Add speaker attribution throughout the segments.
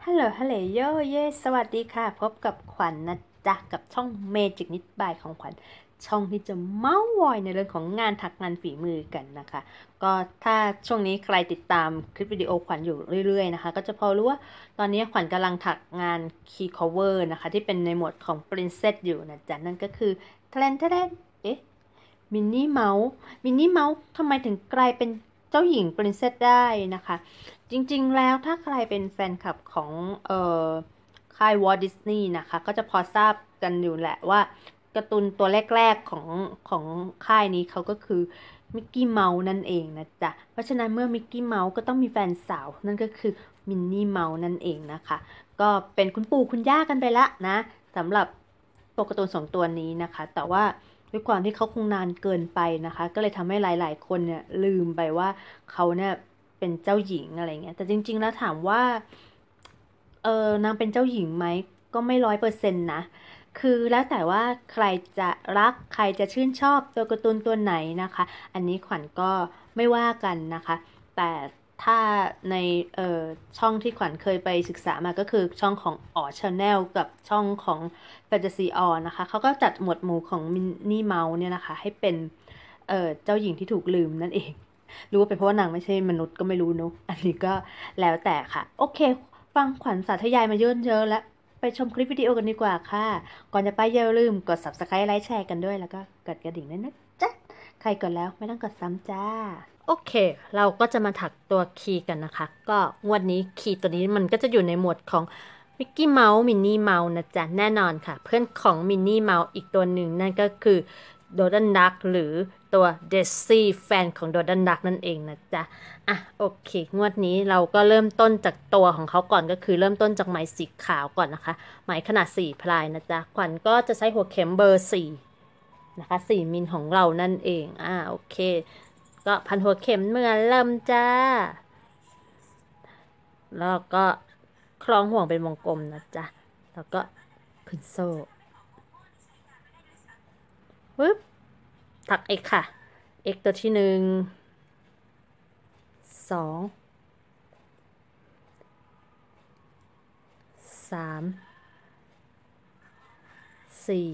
Speaker 1: ฮัลโหลโยเย่สวัสดีค่ะพบกับขวัญนะจ๊ะกับช่องเมจิกนิดบายของขวัญช่องที่จะเม้ามอยในเรื่องของงานถักงานฝีมือกันนะคะก็ถ้าช่วงนี้ใครติดตามคลิปวิดีโอขวัญอยู่เรื่อยๆนะคะก็จะพอรู้ว่าตอนนี้ขวัญกำลังถักงาน Key Cover นะคะที่เป็นในหมวดของ Princess อยู่นะจ๊ะนั่นก็คือแทนเอ๊ะมินนี่เมาส์ทำไมถึงกลายเป็นเจ้าหญิง Princess ได้นะคะจริงๆแล้วถ้าใครเป็นแฟนคลับของค่ายวอลต์ดิสนีย์นะคะก็จะพอทราบกันอยู่แหละว่าการ์ตูนตัวแรกๆของค่ายนี้เขาก็คือมิกกี้เมาส์นั่นเองนะจ๊ะเพราะฉะนั้นเมื่อมิกกี้เมาส์ก็ต้องมีแฟนสาวนั่นก็คือมินนี่เมาส์นั่นเองนะคะก็เป็นคุณปู่คุณย่ากันไปละนะสำหรับตัวการ์ตูน2ตัวนี้นะคะแต่ว่าด้วยความที่เขาคงนานเกินไปนะคะก็เลยทำให้หลายๆคนเนี่ยลืมไปว่าเขาเนี่ยเป็นเจ้าหญิงอะไรเงี้ยแต่จริงๆแล้วถามว่านางเป็นเจ้าหญิงไหมก็ไม่100%นะคือแล้วแต่ว่าใครจะรักใครจะชื่นชอบตัวการ์ตูนตัวไหนนะคะอันนี้ขวัญก็ไม่ว่ากันนะคะแต่ถ้าในช่องที่ขวัญเคยไปศึกษามาก็คือช่องของอ๋อ Channel กับช่องของ Fantasy ออนะคะเขาก็จัดหมวดหมู่ของมินนี่เมาส์เนี่ยนะคะให้เป็นเจ้าหญิงที่ถูกลืมนั่นเองรู้ว่าเป็นเพราะว่านางไม่ใช่มนุษย์ก็ไม่รู้เนอะอันนี้ก็แล้วแต่ค่ะโอเคฟังขวัญสาธยายมาเยอะๆแล้วไปชมคลิปวิดีโอกันดีกว่าค่ะก่อนจะไปอย่าลืมกด Subscribe ไลค์แชร์กันด้วยแล้วก็กดกระดิ่งด้วยนะจ๊ะใครกดแล้วไม่ต้องกดซ้ำจ้าโอเคเราก็จะมาถักตัวคีย์กันนะคะก็งวดนี้คีย์ตัวนี้มันก็จะอยู่ในหมวดของมิกกี้เมาส์มินนี่เมาส์นะจ๊ะแน่นอนค่ะเพื่อนของมินนี่เมาส์อีกตัวหนึ่งนั่นก็คือโดนัลด์ดักหรือตัวเดซี่แฟนของโดนัลด์ดักนั่นเองนะจ๊ะอ่ะโอเคงวดนี้เราก็เริ่มต้นจากตัวของเขาก่อนก็คือเริ่มต้นจากไหมสีขาวก่อนนะคะไหมขนาด4 พลายนะจ๊ะขวัญก็จะใช้หัวเข็มเบอร์4นะคะ4 มิลของเรานั่นเองโอเคก็พันหัวเข็มเมื่อเริ่มจ้าแล้วก็คล้องห่วงเป็นวงกลมนะจ๊ะแล้วก็ขึ้นโซ่ปึ๊บถัก x ค่ะ x ตัวที่1 2 3 4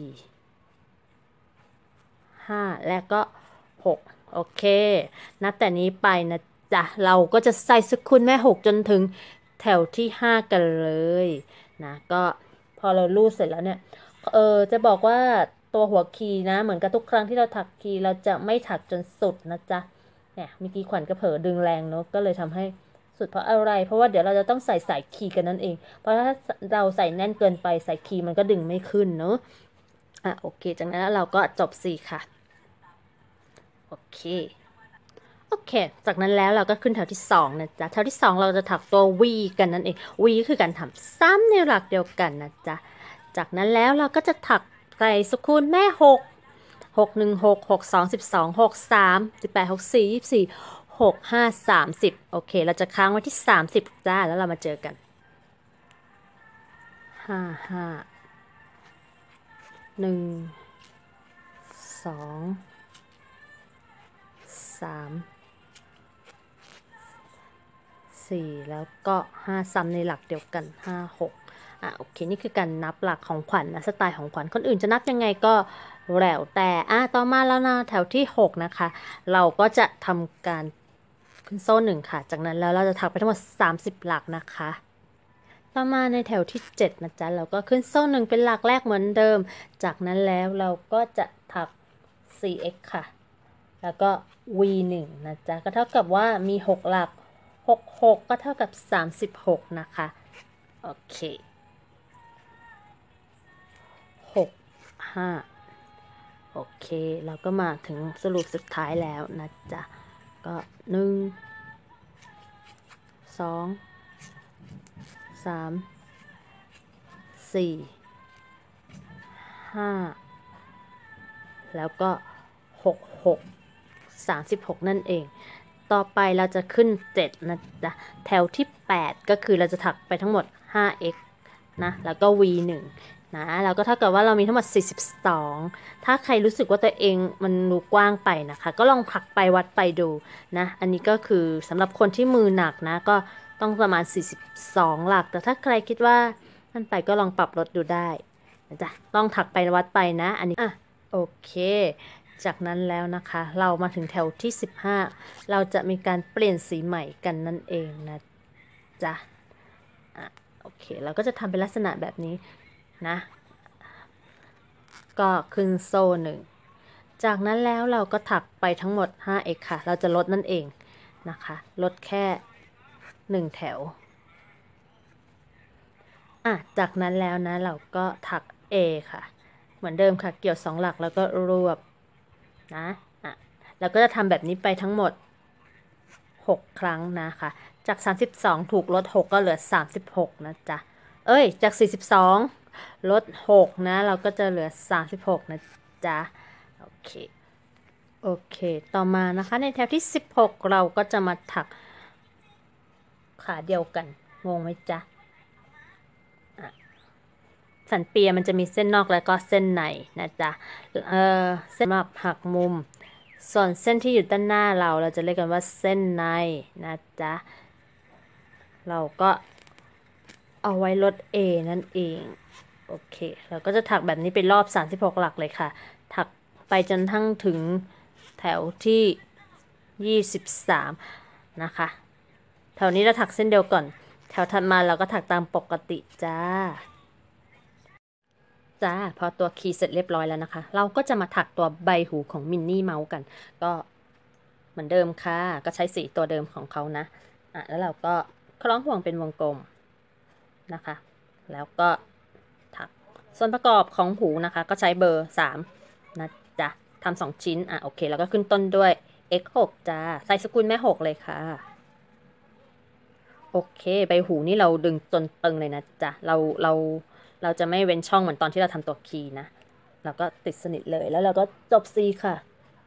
Speaker 1: 5และก็6โอเคนับแต่นี้ไปนะจ๊ะเราก็จะใส่สกุลแม่6จนถึงแถวที่5กันเลยนะก็พอเราลูดเสร็จแล้วเนี่ยจะบอกว่าตัวหัวคีย์นะเหมือนกับทุกครั้งที่เราถักคีย์เราจะไม่ถักจนสุดนะจ๊ะเนี่ยเมื่อกี้ขวัญก็เผลอดึงแรงเนาะก็เลยทำให้สุดเพราะอะไรเพราะว่าเดี๋ยวเราจะต้องใส่สายคีย์กันนั่นเองเพราะถ้าเราใส่แน่นเกินไปสายคีย์มันก็ดึงไม่ขึ้นเนาะโอเคจากนั้นเราก็จบ4ค่ะโอเคจากนั้นแล้วเราก็ขึ้นแถวที่2นะจ๊ะแถวที่2เราจะถักตัว V กันนั่นเอง V ก็คือการทำซ้ำในหลักเดียวกันนะจ๊ะจากนั้นแล้วเราก็จะถักใส่สกุลแม่6 6 1 6 6 2 12 6 3 18 6 4 24 6 5 30โอเคเราจะค้างไว้ที่30จ้าแล้วเรามาเจอกัน5 5 1 2 3 4แล้วก็5ซ้ำในหลักเดียวกัน5 6โอเคนี่คือการนับหลักของขวัญนะสไตล์ของขวัญคนอื่นจะนับยังไงก็แล้วแต่ต่อมาแล้วนะแถวที่6นะคะเราก็จะทำการขึ้นโซ่1ค่ะจากนั้นแล้วเราจะถักไปทั้งหมด30หลักนะคะต่อมาในแถวที่7นะจ๊ะเราก็ขึ้นโซ่1เป็นหลักแรกเหมือนเดิมจากนั้นแล้วเราก็จะถัก 4x ค่ะแล้วก็ v1 นะจ๊ะก็เท่ากับว่ามี6หลัก6ก็เท่ากับ36นะคะโอเค6 5โอเคเราก็มาถึงสรุปสุดท้ายแล้วนะจ๊ะก็1 2 3 4 5แล้วก็6 36นั่นเองต่อไปเราจะขึ้น7นะจ๊ะแถวที่8ก็คือเราจะถักไปทั้งหมด 5x นะแล้วก็ v1 นะแล้วก็เท่ากับว่าเรามีทั้งหมด42ถ้าใครรู้สึกว่าตัวเองมันดูกว้างไปนะคะก็ลองถักไปวัดไปดูนะอันนี้ก็คือสำหรับคนที่มือหนักนะก็ต้องประมาณ42หลักแต่ถ้าใครคิดว่านั่นไปก็ลองปรับลดดูได้นะจ๊ะต้องถักไปวัดไปนะอันนี้โอเคจากนั้นแล้วนะคะเรามาถึงแถวที่15เราจะมีการเปลี่ยนสีใหม่กันนั่นเองนะจ๊ะโอเคเราก็จะทำเป็นลักษณะแบบนี้นะก็ขึ้นโซ่1จากนั้นแล้วเราก็ถักไปทั้งหมด5xค่ะเราจะลดนั่นเองนะคะลดแค่1แถวจากนั้นแล้วนะเราก็ถัก A ค่ะเหมือนเดิมค่ะเกี่ยว2หลักแล้วก็รวบนะเราก็จะทำแบบนี้ไปทั้งหมด6ครั้งนะคะจาก32ถูกลด6ก็เหลือ36นะจ๊ะจาก42ลด6นะเราก็จะเหลือ36นะจ๊ะโอเคต่อมานะคะในแถวที่16เราก็จะมาถักขาเดียวกันงงไหมจ๊ะสันเปียมันจะมีเส้นนอกแล้วก็เส้นในนะจ๊ะเส้นสำหรับหักมุมส่วนเส้นที่อยู่ด้านหน้าเราจะเรียกกันว่าเส้นในนะจ๊ะเราก็เอาไว้ลด A นั่นเองโอเคเราก็จะถักแบบนี้เป็นรอบ36หลักเลยค่ะถักไปจนทั้งถึงแถวที่23นะคะแถวนี้เราถักเส้นเดียวก่อนแถวถัดมาเราก็ถักตามปกติจ้าพอตัวคีย์เสร็จเรียบร้อยแล้วนะคะเราก็จะมาถักตัวใบหูของมินนี่เมาส์กันก็เหมือนเดิมค่ะก็ใช้สีตัวเดิมของเขานะแล้วเราก็คล้องห่วงเป็นวงกลมนะคะแล้วก็ถักส่วนประกอบของหูนะคะก็ใช้เบอร์3นะจ๊ะทำ2ชิ้นโอเคแล้วก็ขึ้นต้นด้วย x6 จ้าใส่สกุลแม่6เลยค่ะโอเคใบหูนี่เราดึงจนตึงเลยนะจ๊ะเราจะไม่เว้นช่องเหมือนตอนที่เราทำตัวคีย์นะเราก็ติดสนิทเลยแล้วเราก็จบ C ค่ะ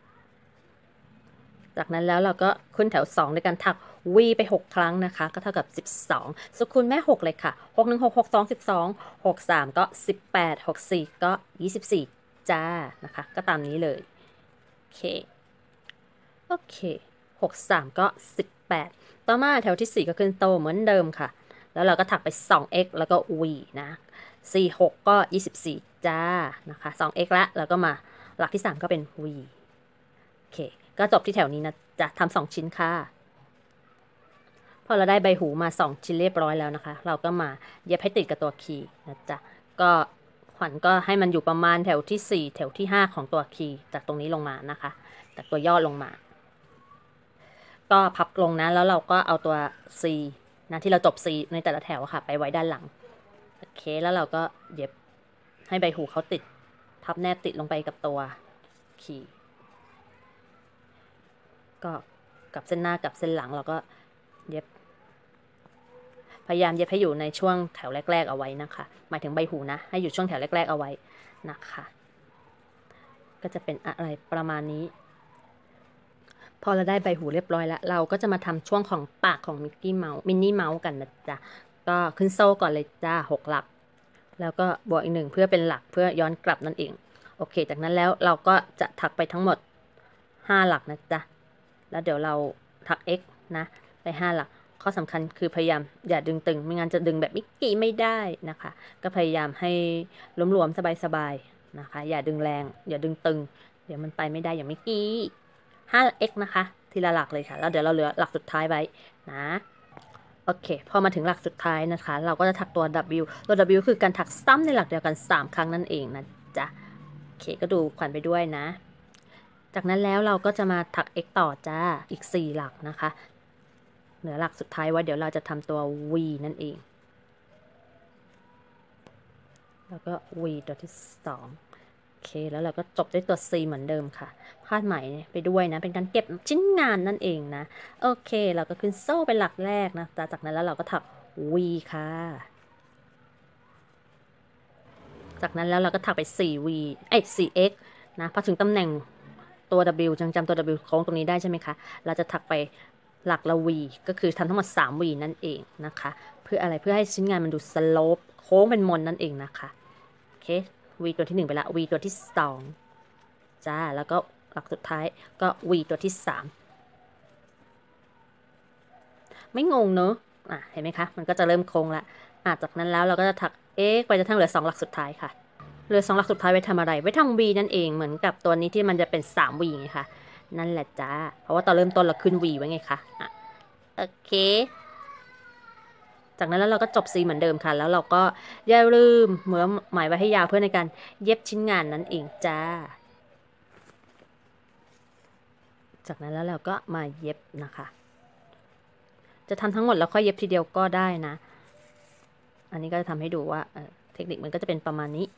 Speaker 1: จากนั้นแล้วเราก็ขึ้นแถว2ในการถัก V ไป6ครั้งนะคะก็เท่ากับ12สกุลแม่6เลยค่ะ6 1 6 6 2 12 6 3ก็18 6 4ก็24จ้านะคะก็ตามนี้เลยโอเค6 3ก็18ต่อมาแถวที่4ก็ขึ้นโตเหมือนเดิมค่ะแล้วเราก็ถักไป 2x แล้วก็ V นะ46ก็24จ้านะคะ 2x แล้วก็มาหลักที่3ก็เป็น V โอเคก็จบที่แถวนี้นะจะทำ2ชิ้นค่ะพอเราได้ใบหูมา2ชิ้นเรียบร้อยแล้วนะคะเราก็มาเย็บให้ติดกับตัวคีย์นะจ๊ะก็ขวัญก็ให้มันอยู่ประมาณแถวที่4แถวที่5ของตัวคีย์จากตรงนี้ลงมานะคะจากตัวย่อลงมาก็พับลงนะแล้วเราก็เอาตัว C นะที่เราจบ C ในแต่ละแถวค่ะไปไว้ด้านหลังโอเคแล้วเราก็เย็บให้ใบหูเขาติดพับแนบติดลงไปกับตัวคีย์ก็กับเส้นหน้ากับเส้นหลังเราก็เย็บพยายามเย็บให้อยู่ในช่วงแถวแรกๆเอาไว้นะคะหมายถึงใบหูนะให้อยู่ช่วงแถวแรกๆเอาไว้นะคะก็จะเป็นอะไรประมาณนี้พอเราได้ใบหูเรียบร้อยแล้วเราก็จะมาทำช่วงของปากของมินนี่เมาส์กันนะจ๊ะก็ขึ้นโซ่ก่อนเลยจ้า6หลักแล้วก็บวกอีก1เพื่อเป็นหลักเพื่อย้อนกลับนั่นเองโอเคจากนั้นแล้วเราก็จะถักไปทั้งหมด5หลักนะจ๊ะแล้วเดี๋ยวเราถัก x นะไป5หลักข้อสำคัญคือพยายามอย่าดึงตึงไม่งั้นจะดึงแบบมิกกี้ไม่ได้นะคะก็พยายามให้หลวมๆสบายๆนะคะอย่าดึงแรงอย่าดึงตึงเดี๋ยวมันไปไม่ได้อย่างมิกกี้5x นะคะทีละหลักเลยค่ะแล้วเดี๋ยวเราเหลือหลักสุดท้ายไว้นะโอเคพอมาถึงหลักสุดท้ายนะคะเราก็จะถักตัว W ตัว W คือการถักซ้ำในหลักเดียวกัน3ครั้งนั่นเองนะจ๊ะโอเคก็ดูขวัญไปด้วยนะจากนั้นแล้วเราก็จะมาถัก x ต่อจ้าอีก4หลักนะคะเหลือหลักสุดท้ายไว้เดี๋ยวเราจะทำตัว V นั่นเองแล้วก็ V ตัวที่2โอเคแล้วเราก็จบด้วยตัว C เหมือนเดิมค่ะคาดไหมไปด้วยนะเป็นการเก็บชิ้นงานนั่นเองนะโอเคเราก็ขึ้นโซ่เป็นหลักแรกนะจากนั้นแล้วเราก็ถัก V ค่ะจากนั้นแล้วเราก็ถักไป 4V 4x นะพอถึงตำแหน่งตัว W จำตัว W โค้งตรงนี้ได้ใช่ไหมคะเราจะถักไปหลักละ V ก็คือทำทั้งหมด3V นั่นเองนะคะเพื่ออะไรเพื่อให้ชิ้นงานมันดูสโลปโค้งเป็นมนนั่นเองนะคะโอเค V ตัวที่1ไปละ V ตัวที่2จ้าแล้วก็หลักสุดท้ายก็ V ตัวที่3ไม่งงเนอะเห็นไหมคะมันก็จะเริ่มโค้งละจากนั้นแล้วเราก็จะถักไปจนทั้งเหลือ2หลักสุดท้ายค่ะเหลือ2หลักสุดท้ายไว้ทำอะไรไว้ทำ V นั่นเองเหมือนกับตัวนี้ที่มันจะเป็น3 V ไงคะนั่นแหละจ้าเพราะว่าตอนเริ่มต้นเราขึ้น V ไว้ไงคะโอเคจากนั้นแล้วเราก็จบ C เหมือนเดิมค่ะแล้วเราก็อย่าลืมเหมือนหมายไว้ให้ยาวเพื่อในการเย็บชิ้นงานนั่นเองจ้าจากนั้นแล้วเราก็มาเย็บนะคะจะทำทั้งหมดแล้วค่อยเย็บทีเดียวก็ได้นะอันนี้ก็จะทำให้ดูว่าเทคนิคมันก็จะเป็นประมาณนี้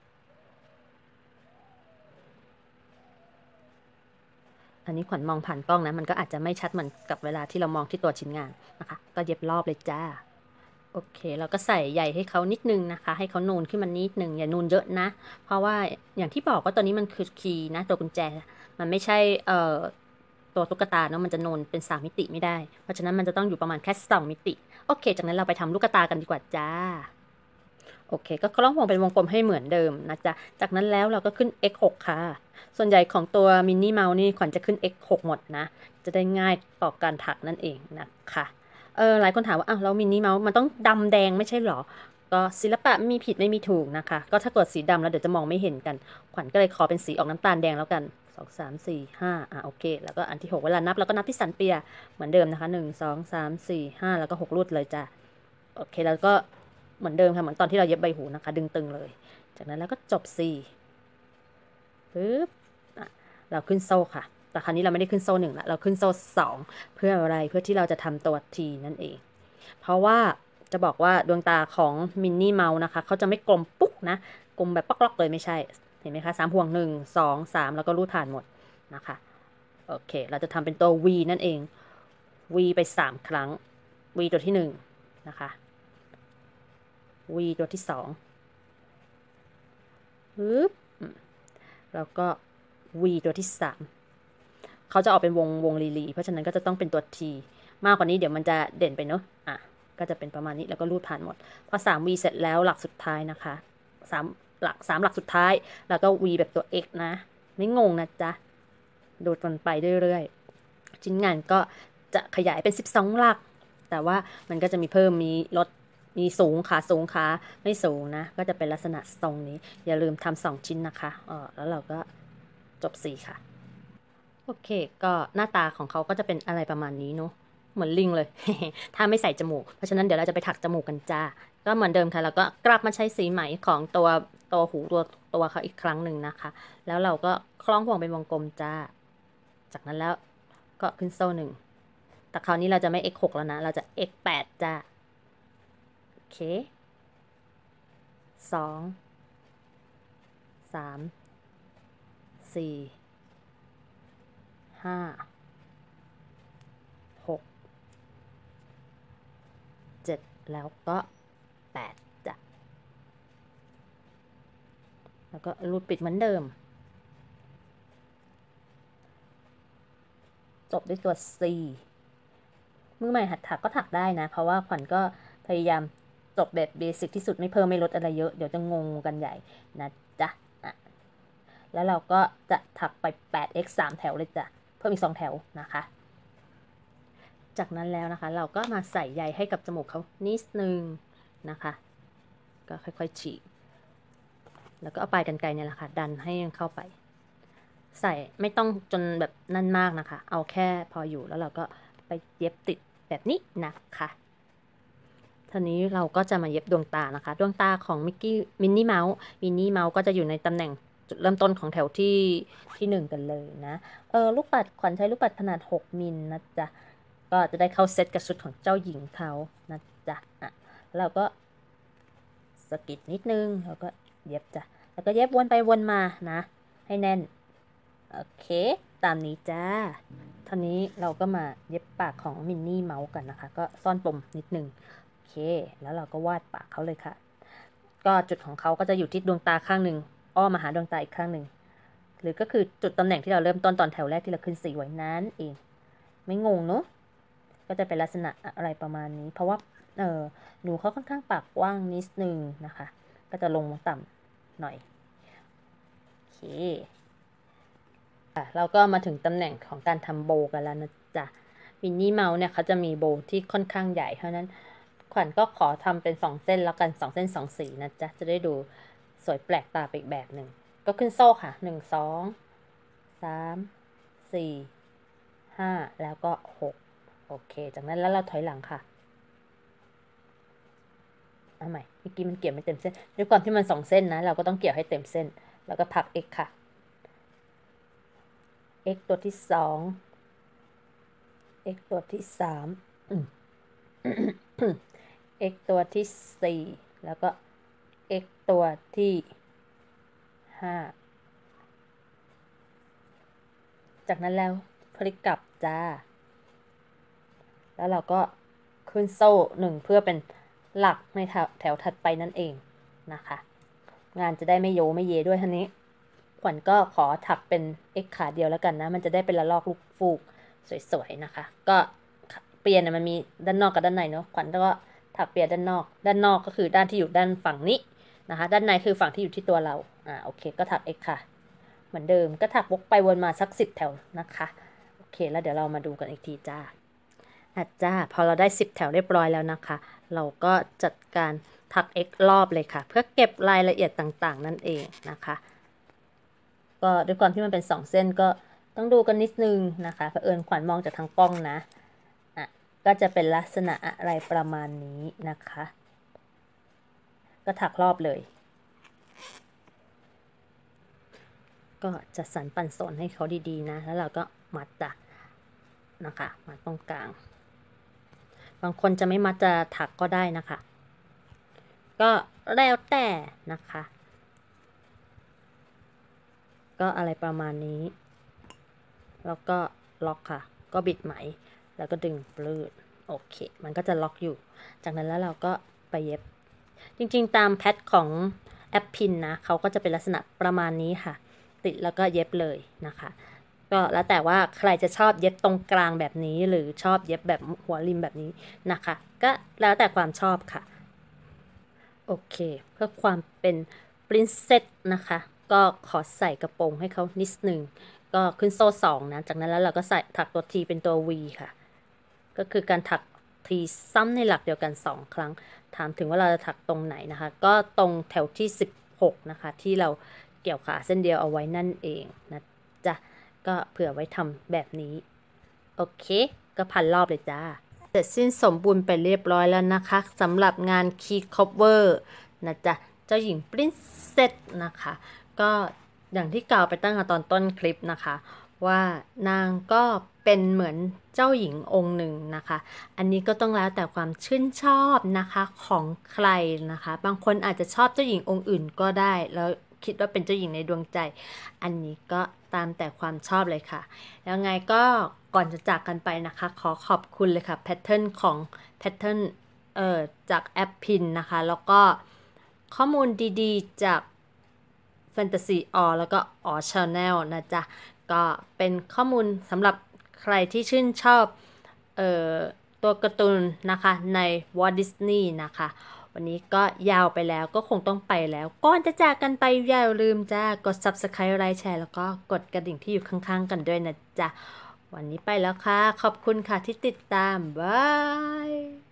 Speaker 1: อันนี้ขวัญมองผ่านกล้องนะมันก็อาจจะไม่ชัดเหมือนกับเวลาที่เรามองที่ตัวชิ้นงานนะคะก็เย็บรอบเลยจ้าโอเคเราก็ใส่ใยให้เขานิดนึงนะคะให้เขานูนขึ้นมานิดนึงอย่านูนเยอะนะเพราะว่าอย่างที่บอกว่าตัวนี้มันคือคีย์นะตัวกุญแจมันไม่ใช่ตัวตุ๊กตาเนาะมันจะนูนเป็น3มิติไม่ได้เพราะฉะนั้นมันจะต้องอยู่ประมาณแค่2มิติโอเคจากนั้นเราไปทำลูกตากันดีกว่าจ้าโอเคก็คล้องวงเป็นวงกลมให้เหมือนเดิมนะจ๊ะจากนั้นแล้วเราก็ขึ้น x6 ค่ะส่วนใหญ่ของตัวมินนี่เมาส์นี่ขวัญจะขึ้น x6 หมดนะจะได้ง่ายต่อการถักนั่นเองนะคะหลายคนถามว่าแล้วมินนี่เมาส์มันต้องดำแดงไม่ใช่หรอก็ศิลปะไม่มีผิดไม่มีถูกนะคะก็ถ้าเกิดสีดำแล้วเดี๋ยวจะมองไม่เห็นกันขวัญก็เลยขอเป็นสีออกน้ำตาลแดงแล้วกัน2 3 4 5โอเคแล้วก็อันที่6เวลานับแล้วก็นับที่สันเปียเหมือนเดิมนะคะ1 2 3 4 5แล้วก็6รูดเลยจ้ะโอเคแล้วก็เหมือนเดิมค่ะเหมือนตอนที่เราเย็บใบหูนะคะดึงตึงเลยจากนั้นแล้วก็จบ4ปึ๊บเราขึ้นโซ่ค่ะแต่คราวนี้เราไม่ได้ขึ้นโซ่1ละเราขึ้นโซ่2เพื่ออะไรเพื่อที่เราจะทำตัว T นั่นเองเพราะว่าจะบอกว่าดวงตาของมินนี่เมาส์นะคะเขาจะไม่กลมปุ๊กนะกลมแบบป๊อกๆเลยไม่ใช่เห็นไหมคะ3 ห่วง1 2 3แล้วก็รูดผ่านหมดนะคะโอเคเราจะทำเป็นตัว V นั่นเอง V ไป3ครั้ง V ตัวที่1นะคะ V ตัวที่2ปึ๊บแล้วก็ V ตัวที่3เขาจะออกเป็นวงลีเพราะฉะนั้นก็จะต้องเป็นตัว T มากกว่านี้เดี๋ยวมันจะเด่นไปเนอะก็จะเป็นประมาณนี้แล้วก็รูดผ่านหมดพอ3 V เสร็จแล้วหลักสุดท้ายนะคะ3หลักสุดท้ายแล้วก็ V แบบตัว X นะไม่งงนะจ๊ะดูกันไปเรื่อยๆชิ้นงานก็จะขยายเป็น12หลักแต่ว่ามันก็จะมีเพิ่มมีลดมีสูงขาไม่สูงนะก็จะเป็นลักษณะทรงนี้อย่าลืมทำ2ชิ้นนะคะแล้วเราก็จบ4ค่ะโอเคก็หน้าตาของเขาก็จะเป็นอะไรประมาณนี้เนาะเหมือนลิงเลย ถ้าไม่ใส่จมูกเพราะฉะนั้นเดี๋ยวเราจะไปถักจมูกกันจ้าก็เหมือนเดิมค่ะแล้วก็กลับมาใช้สีไหมของตัวหูตัวเขาอีกครั้งหนึ่งนะคะแล้วเราก็คล้องห่วงเป็นวงกลมจ้าจากนั้นแล้วก็ขึ้นโซ่1แต่คราวนี้เราจะไม่ x6 แล้วนะเราจะ x8 จ้าโอเค2 3 4 5 6 7แล้วก็8จ้ะแล้วก็รูดปิดเหมือนเดิมจบด้วยตัว C มือใหม่หัดถักก็ถักได้นะเพราะว่าขวัญก็พยายามจบแบบเบสิกที่สุดไม่เพิ่มไม่ลดอะไรเยอะเดี๋ยวจะงงกันใหญ่นะจ๊ะแล้วเราก็จะถักไป 8x 3 แถวเลยจ้ะเพิ่มอีก2 แถวนะคะจากนั้นแล้วนะคะเราก็มาใส่ใยให้กับจมูกเขานิดนึงนะคะก็ค่อยๆฉีกแล้วก็เอาปลายกรรไกรเนี่ยแหละค่ะดันให้เข้าไปใส่ไม่ต้องจนแบบนั่นมากนะคะเอาแค่พออยู่แล้วเราก็ไปเย็บติดแบบนี้นะคะทีนี้เราก็จะมาเย็บดวงตานะคะดวงตาของมินนี่เมาส์ก็จะอยู่ในตำแหน่งจุดเริ่มต้นของแถวที่1กันเลยนะลูกปัดขวัญใช้ลูกปัดขนาด6 มิลนะจ๊ะก็จะได้เข้าเซตกับชุดของเจ้าหญิงเขานะจ๊ะเราก็สกิดนิดนึงแล้วก็เย็บจ้ะแล้วก็เย็บวนไปวนมานะให้แน่นโอเคตามนี้จ้าทีนี้เราก็มาเย็บปากของมินนี่เมาส์กันนะคะก็ซ่อนปมนิดนึงโอเคแล้วเราก็วาดปากเขาเลยค่ะก็จุดของเขาก็จะอยู่ที่ดวงตาข้างหนึ่งอ้อมาหาดวงตาอีกข้างหนึ่งหรือก็คือจุดตำแหน่งที่เราเริ่มต้นตอนแถวแรกที่เราขึ้นสีไว้นั้นเองไม่งงเนอะก็จะเป็นลักษณะอะไรประมาณนี้เพราะว่าหนูเขาค่อนข้างปากกว้างนิดนึงนะคะก็จะลงต่ำหน่อยโอเคเราก็มาถึงตำแหน่งของการทำโบกันแล้วนะจ๊ะมินนี่เมาส์เนี่ยเขาจะมีโบว์ที่ค่อนข้างใหญ่เพราะนั้นขวัญก็ขอทำเป็น2 เส้นแล้วกัน2 เส้น2 สีนะจ๊ะจะได้ดูสวยแปลกตาไปอีกแบบหนึ่งก็ขึ้นโซ่ค่ะ1 2 3 4 5แล้วก็6โอเคจากนั้นแล้วเราถอยหลังค่ะเอาใหม่เมื่อกี้มันเกี่ยวไม่เต็มเส้นด้วยความที่มัน2 เส้นนะเราก็ต้องเกี่ยวให้เต็มเส้นแล้วก็ถัก x ค่ะ x ตัวที่2 x ตัวที่3x ตัวที่4แล้วก็ x ตัวที่5จากนั้นแล้วพลิกกลับจ้าแล้วเราก็ขึ้นโซ่1เพื่อเป็นหลักในแถวถัดไปนั่นเองนะคะงานจะได้ไม่โยไม่เยด้วยท่านี้ขวัญก็ขอถักเป็น x ขาเดียวแล้วกันนะมันจะได้เป็นระลอกลูกฟูกสวยๆนะคะก็เปลี่ยนมันมีด้านนอกกับด้านในเนาะขวัญก็ถักเปลี่ยนด้านนอกก็คือด้านที่อยู่ด้านฝั่งนี้นะคะด้านในคือฝั่งที่อยู่ที่ตัวเราโอเคก็ถัก x ค่ะเหมือนเดิมก็ถักวกไปวนมาสัก10 แถวนะคะโอเคแล้วเดี๋ยวเรามาดูกันอีกทีจ้าจ้าพอเราได้10 แถวเรียบร้อยแล้วนะคะเราก็จัดการถัก x รอบเลยค่ะเพื่อเก็บรายละเอียดต่างๆนั่นเองนะคะก็ด้วยความที่มันเป็น2 เส้นก็ต้องดูกันนิดนึงนะคะเผอิญขวัญมองจากทางกล้องนะก็จะเป็นลักษณะอะไรประมาณนี้นะคะก็ถักรอบเลยก็จัดสรรปันส่วนให้เขาดีๆนะแล้วเราก็มัดจ้ะนะคะมัดตรงกลางบางคนจะไม่มัดจะถักก็ได้นะคะก็แล้วแต่นะคะก็อะไรประมาณนี้แล้วก็ล็อกค่ะก็บิดไหมแล้วก็ดึงปลืดโอเคมันก็จะล็อกอยู่จากนั้นแล้วเราก็ไปเย็บจริงๆตามแพทของแอปพินนะเขาก็จะเป็นลักษณะประมาณนี้ค่ะติดแล้วก็เย็บเลยนะคะก็แล้วแต่ว่าใครจะชอบเย็บตรงกลางแบบนี้หรือชอบเย็บแบบหัวริมแบบนี้นะคะก็แล้วแต่ความชอบค่ะโอเคเพื่อความเป็นปรินเซสนะคะก็ขอใส่กระโปรงให้เขานิดนึงก็ขึ้นโซ่2นะจากนั้นแล้วเราก็ใส่ถักตัวทีเป็นตัว V ค่ะก็คือการถักทีซ้ำในหลักเดียวกัน2 ครั้งถามถึงว่าเราจะถักตรงไหนนะคะก็ตรงแถวที่16นะคะที่เราเกี่ยวขาเส้นเดียวเอาไว้นั่นเองนะจ๊ะก็เผื่อไว้ทำแบบนี้โอเคก็พันรอบเลยจ้าเสร็จสิ้นสมบูรณ์ไปเรียบร้อยแล้วนะคะสำหรับงาน Key Cover นะจ๊ะเจ้าหญิง Princess นะคะก็อย่างที่กล่าวไปตั้งแต่ตอนต้นคลิปนะคะว่านางก็เป็นเหมือนเจ้าหญิงองค์หนึ่งนะคะอันนี้ก็ต้องแล้วแต่ความชื่นชอบนะคะของใครนะคะบางคนอาจจะชอบเจ้าหญิงองค์อื่นก็ได้แล้วคิดว่าเป็นเจ้าหญิงในดวงใจอันนี้ก็ตามแต่ความชอบเลยค่ะแล้วไงก็ก่อนจะจากกันไปนะคะขอขอบคุณเลยค่ะแพทเทิร์นของแพทเทิร์นจากแอปพินนะคะแล้วก็ข้อมูลดีๆจากFantasy All แล้วก็ All Channel นะจ๊ะก็เป็นข้อมูลสำหรับใครที่ชื่นชอบตัวการ์ตูนนะคะใน Walt Disney นะคะวันนี้ก็ยาวไปแล้วก็คงต้องไปแล้วก่อนจะจากกันไปอย่าลืมจ้ากด Subscribe ไลค์แชร์แล้วก็กดกระดิ่งที่อยู่ข้างๆกันด้วยนะจ๊ะวันนี้ไปแล้วค่ะขอบคุณค่ะที่ติดตามบาย